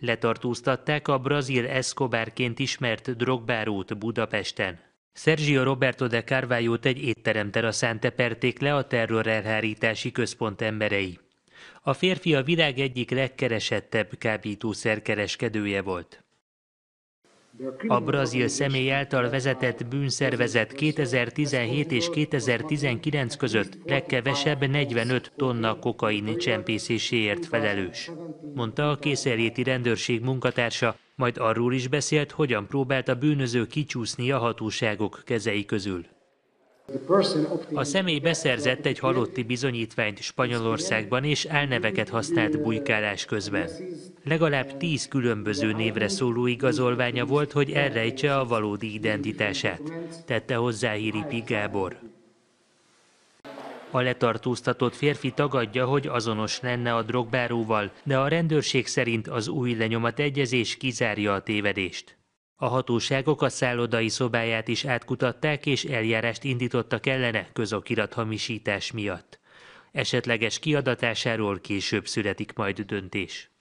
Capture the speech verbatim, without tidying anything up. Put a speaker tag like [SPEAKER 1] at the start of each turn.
[SPEAKER 1] Letartóztatták a brazil Escobarként ismert drogbárót Budapesten. Sergio Roberto de Carvalhót egy étterem teraszán teperték le a terrorelhárítási központ emberei. A férfi a világ egyik legkeresettebb kábítószer-kereskedője volt. A brazil személy által vezetett bűnszervezet kétezer-tizenhét és kétezer-tizenkilenc között legkevesebb negyvenöt tonna kokain csempészéséért felelős, mondta a készenléti rendőrség munkatársa, majd arról is beszélt, hogyan próbált a bűnöző kicsúszni a hatóságok kezei közül. A személy beszerzett egy halotti bizonyítványt Spanyolországban és álneveket használt bujkálás közben. Legalább tíz különböző névre szóló igazolványa volt, hogy elrejtse a valódi identitását, tette hozzá Hiripi Gábor. A letartóztatott férfi tagadja, hogy azonos lenne a drogbáróval, de a rendőrség szerint az új lenyomategyezés kizárja a tévedést. A hatóságok a szállodai szobáját is átkutatták és eljárást indítottak ellene közokirathamisítás miatt. Esetleges kiadatásáról később születik majd döntés.